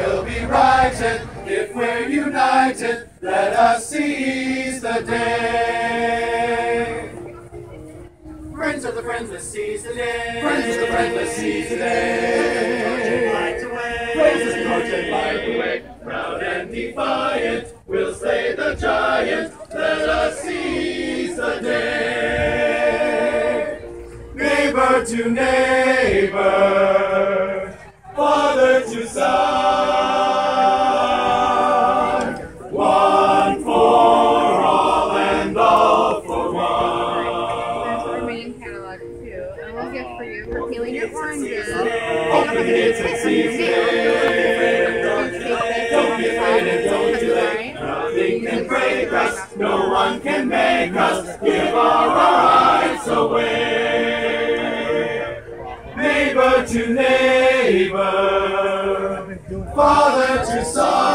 will be righted if we're united. Let us seize the day. Friends of the friendless, seize the day. Friends of the friendless, seize the day. Light away. Raise the torch and light the way. Proud and defiant, we'll slay the giant. Let us seize the day. Neighbor to neighbor, father to son, one for all and all for one. There's our main catalog too. And we'll gift for you for peeling your oranges. Open the gates and seize the day. Don't be afraid and don't delay. Nothing can break us, no one can make us give our rights away. Neighbor to neighbor, father to son.